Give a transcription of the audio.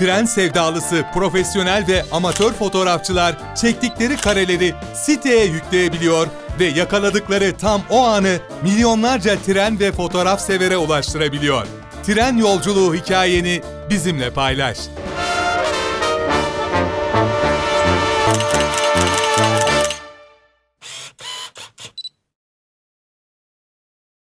Tren sevdalısı profesyonel ve amatör fotoğrafçılar çektikleri kareleri siteye yükleyebiliyor ve yakaladıkları tam o anı milyonlarca tren ve fotoğraf severe ulaştırabiliyor. Tren yolculuğu hikayeni bizimle paylaş.